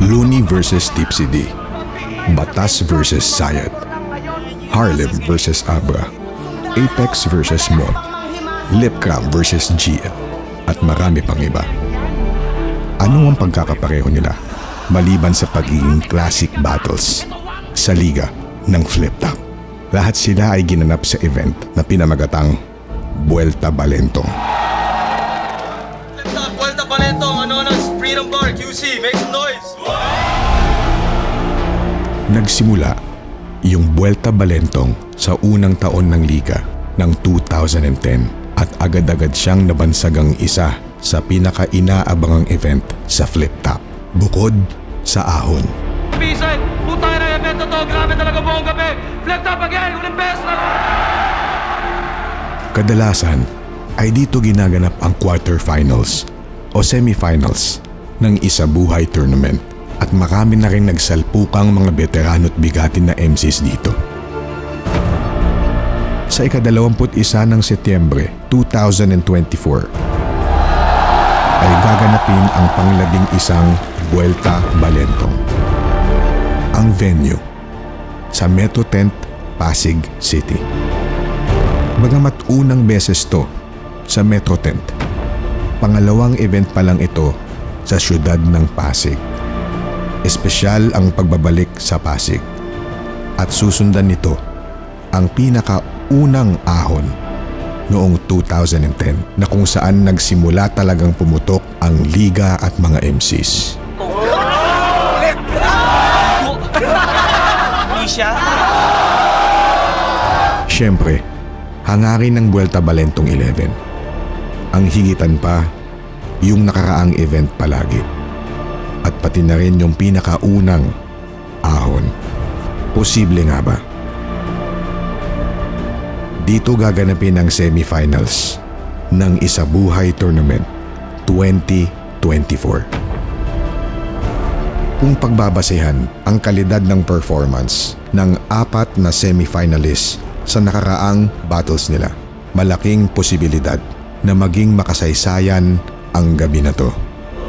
Looney versus Tipsy D, Batas versus Sayad, Harlem versus Abra, Apex versus Mon, Lipcram versus GL, at marami pang iba. Ano ang pagkakapareho nila maliban sa pagiging classic battles sa liga ng Flip Top? Lahat sila ay ginanap sa event na pinamagatang Vuelta Balentong. Flip Top Vuelta Balentong, ano Freedom Bar, QC, make some noise! Nagsimula yung Vuelta Balentong sa unang taon ng liga ng 2010 at agad-agad siyang nabansagang isa sa pinaka-inaabangang event sa Flip Top, bukod sa ahon. Bisan, putang na event na to, grabe talaga buong gabi! Flip Top again, uling best na! Kadalasan ay dito ginaganap ang quarterfinals o semifinals ng isa buhay tournament at marami na rin nagsalpukang mga veterano't bigatin na MCs dito. Sa ika-21 ng Setyembre 2024 ay gaganapin ang pang-11 Vuelta Balentong. Ang venue sa Metro Tent, Pasig City. Bagamat unang beses to sa Metro Tent, pangalawang event pa lang ito sa siyudad ng Pasig. Espesyal ang pagbabalik sa Pasig at susundan nito ang pinakaunang ahon noong 2010 na kung saan nagsimula talagang pumutok ang liga at mga MCs. Siyempre, hangarin ng Vuelta Balentong 11. Ang higitan pa, yung nakaraang event palagi. At pati na rin yung pinakaunang ahon. Posible nga ba? Dito gaganapin ang semifinals ng Isa Buhay Tournament 2024. Kung pagbabasehan ang kalidad ng performance ng 4 na semifinalists sa nakaraang battles nila, malaking posibilidad na maging makasaysayan ang gabi na to.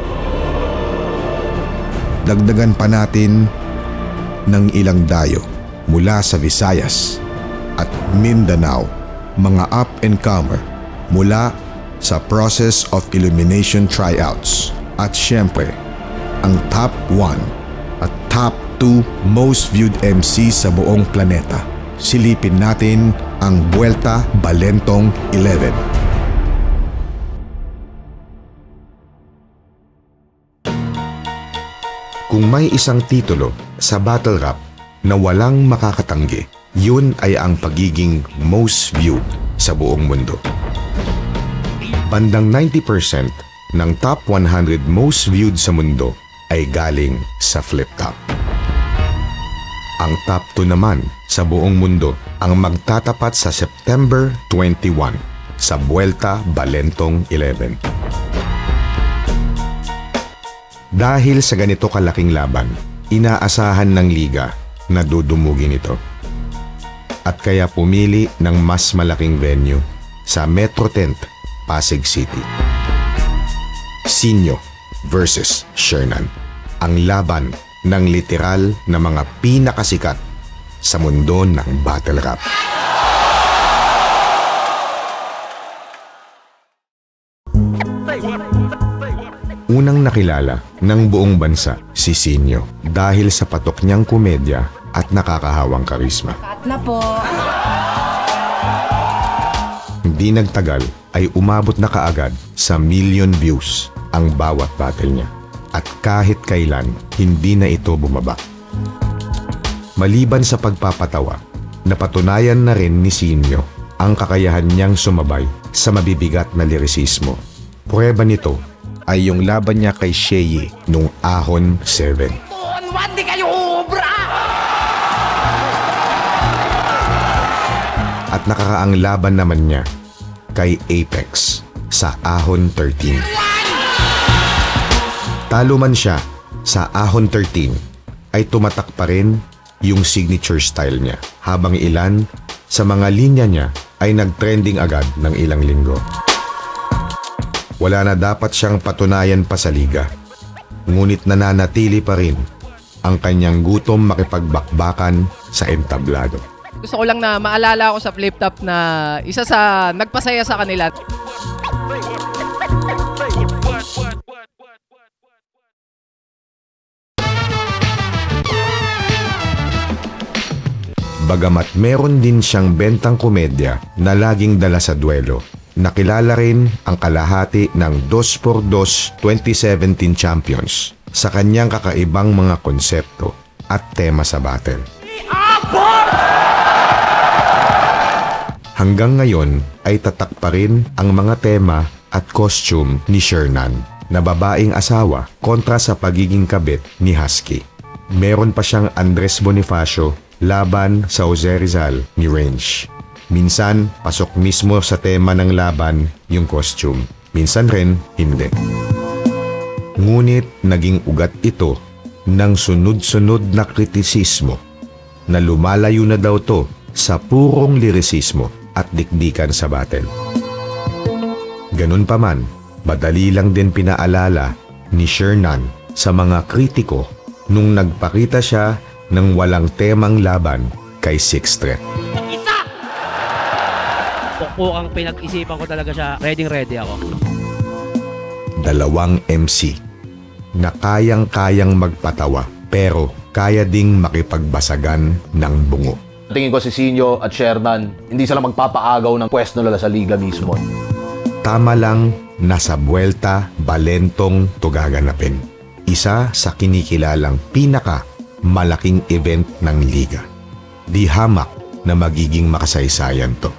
Dagdagan pa natin ng ilang dayo mula sa Visayas at Mindanao, mga up-and-comer mula sa process of elimination tryouts at syempre, ang top 1 at top 2 most viewed MC sa buong planeta. Silipin natin ang Vuelta Balentong 11. Kung may isang titulo sa battle rap na walang makakatanggi, yun ay ang pagiging most viewed sa buong mundo. Bandang 90% ng top 100 most viewed sa mundo ay galing sa Flip Top. Ang top 2 naman sa buong mundo ang magtatapat sa September 21 sa Vuelta Balentong 11. Dahil sa ganito kalaking laban, inaasahan ng liga na dudumugin ito. At kaya pumili ng mas malaking venue sa Metro Tent, Pasig City. Sinyo versus Shernan. Ang laban ng literal na mga pinakasikat sa mundo ng battle rap. Unang nakilala ng buong bansa si Sinyo dahil sa patok niyang komedya at nakakahawang karisma. Cut na po. Hindi nagtagal ay umabot na kaagad sa million views ang bawat battle niya. At kahit kailan, hindi na ito bumaba. Maliban sa pagpapatawa, napatunayan na rin ni Sinyo ang kakayahan niyang sumabay sa mabibigat na lirisismo. Prueba nito ay yung laban niya kay Sheye nung Ahon 7. Di kayo ubra! At nakaraang laban naman niya kay Apex sa Ahon 13. Talo man siya sa Ahon 13 ay tumatak pa rin yung signature style niya habang ilan sa mga linya niya ay nag-trending agad ng ilang linggo. Wala na dapat siyang patunayan pa sa liga. ngunit nananatili pa rin ang kanyang gutom makipagbakbakan sa entablado. Gusto ko lang na maalala ko sa Flip Top na isa sa nagpasaya sa kanila. Bagamat meron din siyang bentang komedya na laging dala sa duelo, nakilala rin ang kalahati ng 2x2 2017 champions sa kanyang kakaibang mga konsepto at tema sa battle. Hanggang ngayon ay tatak pa rin ang mga tema at costume ni Shernan na babaeng asawa kontra sa pagiging kabit ni Husky. Meron pa siyang Andres Bonifacio laban sa Jose Rizal ni Range. Minsan, pasok mismo sa tema ng laban yung costume. Minsan rin, hindi. Ngunit naging ugat ito ng sunod-sunod na kritisismo na lumalayo na daw to sa purong lirisismo at dikdikan sa battle. Ganun pa man, madali lang din pinaalala ni Shernan sa mga kritiko nung nagpakita siya ng walang temang laban kay Sixth Threat. Ang pinag-isipan ko talaga siya, ready ako. Dalawang MC na kayang-kayang magpatawa pero kaya ding makipagbasagan ng bungo. Tingin ko si Sinyo at Shernan, hindi sila magpapaagaw ng pwesto nila sa liga mismo. Tama lang nasa Buelta Balentong to gaganapin. Isa sa kinikilalang malaking event ng liga. Di hamak na magiging makasaysayan to.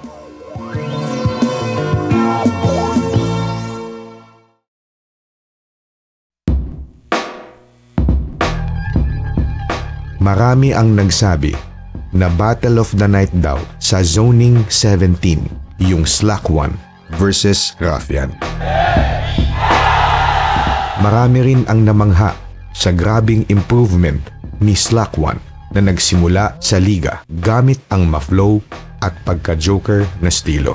Marami ang nagsabi na Battle of the Night daw sa Zoning 17, yung Slack 1 versus Ruffian. Marami rin ang namangha sa grabing improvement ni Slack 1 na nagsimula sa liga gamit ang ma-flow at pagka-joker na estilo.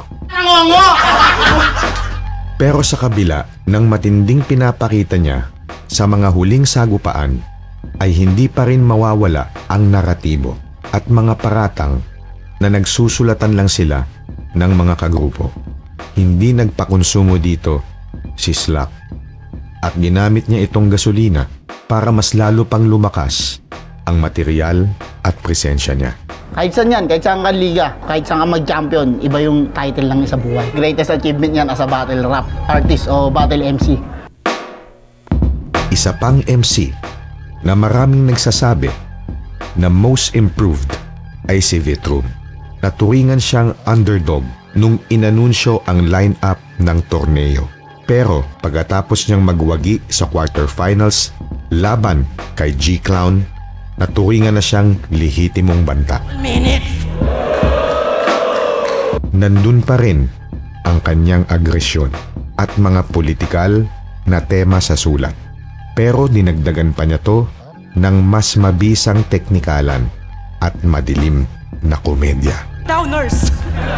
Pero sa kabila ng matinding pinapakita niya sa mga huling sagupaan ay hindi pa rin mawawala ang naratibo at mga paratang na nagsusulatan lang sila ng mga kagrupo. Hindi nagpakonsumo dito si Slack at ginamit niya itong gasolina para mas lalo pang lumakas ang material at presensya niya. Kahit saan yan, kahit saan ka liga, kahit saan ka mag-champion, iba yung title lang sa buhay. Greatest achievement yan as a battle rap artist o battle MC. Isa pang MC na maraming nagsasabi na most improved ay si Vitrum. Naturingan siyang underdog nung inanunsyo ang line-up ng torneo. Pero pagkatapos niyang magwagi sa quarterfinals laban kay G-Clown, naturingan na siyang lehitimong banta. Nandun pa rin ang kanyang agresyon at mga politikal na tema sa sulat. Pero dinagdagan pa niya to ng mas mabisang teknikalan at madilim na komedya. Downers!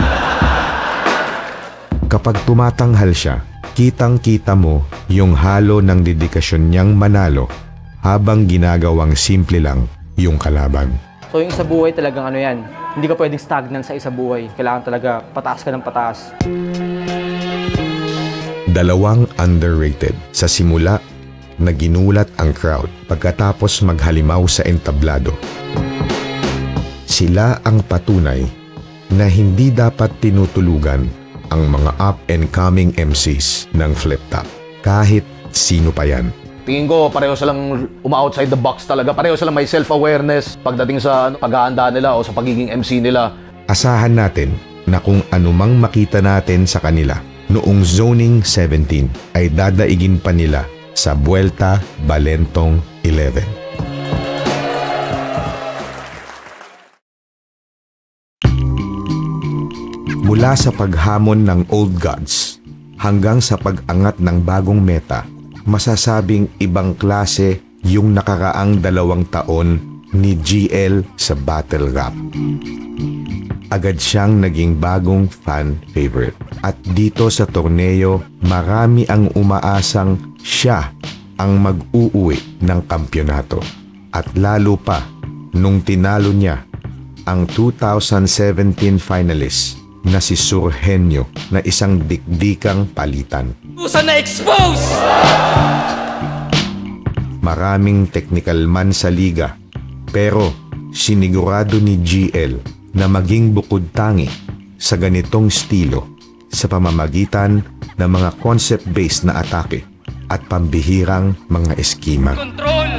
Kapag tumatanghal siya, kitang-kita mo yung halo ng dedikasyon niyang manalo habang ginagawang simple lang yung kalaban. So yung isa buhay talagang ano yan, hindi ka pwedeng stagnant sa isa buhay. Kailangan talaga pataas ka ng pataas. Dalawang underrated sa simula na ginulat ang crowd pagkatapos maghalimaw sa entablado. Sila ang patunay na hindi dapat tinutulugan ang mga up-and-coming MCs ng Flip Top, kahit sino pa yan. Tingin ko pareho silang outside the box talaga. Pareho silang may self-awareness pagdating sa paghahanda nila o sa pagiging MC nila. Asahan natin na kung anumang makita natin sa kanila noong Zoning 17 ay dadaigin pa nila sa Buelta Balentong 11. Mula sa paghamon ng old gods hanggang sa pag-angat ng bagong meta, masasabing ibang klase yung nakaraang 2 taon ni GL sa battle rap. Agad siyang naging bagong fan favorite. At dito sa torneo, marami ang umaasang siya ang mag-uuwi ng kampyonato. At lalo pa nung tinalo niya ang 2017 finalist na si Surgenio na isang dikdikang palitan. Usa na expose! Maraming technical man sa liga, pero sinigurado ni GL na maging bukod tangi sa ganitong estilo sa pamamagitan ng mga concept-based na atake at pambihirang mga eskima. Control!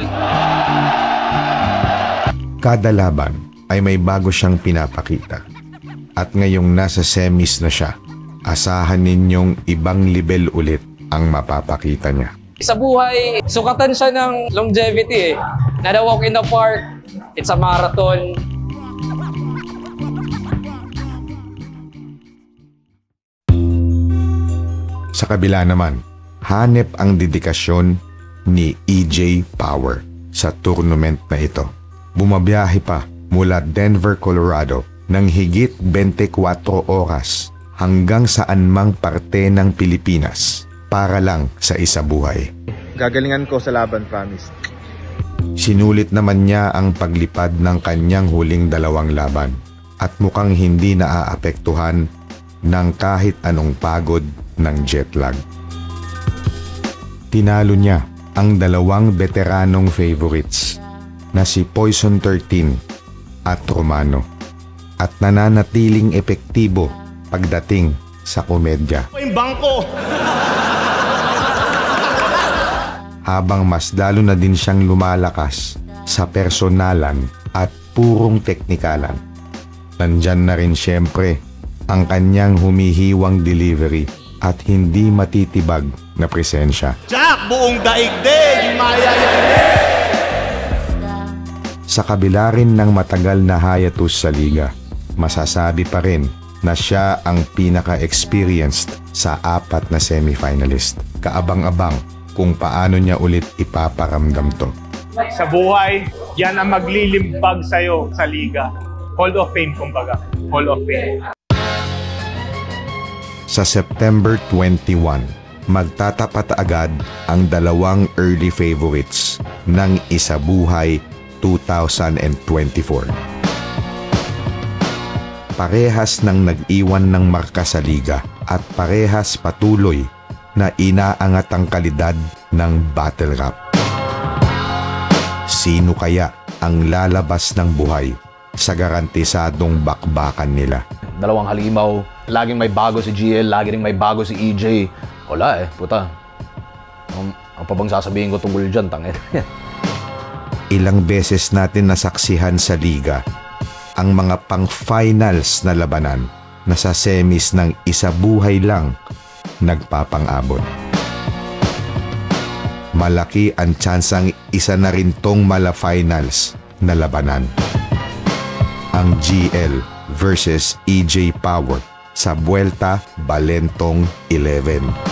Kada laban ay may bago siyang pinapakita. At ngayong nasa semis na siya, asahan ninyong ibang level ulit ang mapapakita niya. Sa buhay, sukatan siya ng longevity eh. Not a walk in the park, it's a marathon. Sa kabila naman, hanep ang dedikasyon ni EJ Power sa tournament na ito. Bumabiyahe pa mula Denver, Colorado ng higit 24 oras hanggang saan mang parte ng Pilipinas para lang sa isa buhay. Gagalingan ko sa laban, promise. Sinulit naman niya ang paglipad ng kanyang huling 2 laban at mukhang hindi naaapektuhan ng kahit anong pagod ng jet lag. Tinalo niya ang 2 veteranong favorites na si Poison 13 at Romano at nananatiling epektibo pagdating sa komedya. Yung bangko! Habang mas lalo na din siyang lumalakas sa personalan at purong teknikalan. Nandyan na rin siyempre ang kanyang humihiwang delivery at hindi matitibag na presensya. Jack, buong daigdig! Maya yan! Sa kabila rin ng matagal na hiatus sa liga, masasabi pa rin na siya ang pinaka-experienced sa 4 na semifinalist. Kaabang-abang kung paano niya ulit ipaparamdam to. Sa buhay, yan ang maglilimbag sa'yo sa liga. Hall of Fame, kumbaga. Hall of Fame. Sa September 21, magtatapat agad ang 2 early favorites ng Isabuhay 2024. Parehas nang nag-iwan ng marka sa liga at parehas patuloy na inaangat ang kalidad ng battle rap. Sino kaya ang lalabas ng buhay sa garantisadong bakbakan nila? 2 halimaw, laging may bago si GL, laging may bago si EJ. Wala puta. Ang pa bang sasabihin ko tungkol dyan, tangin? Ilang beses natin nasaksihan sa liga ang mga pang-finals na labanan na sa semis ng isabuhay lang nagpapang-abot. Malaki ang tsansang isa na rin tong mala-finals na labanan. Ang GL versus EJ Power sa Vuelta Balentong 11.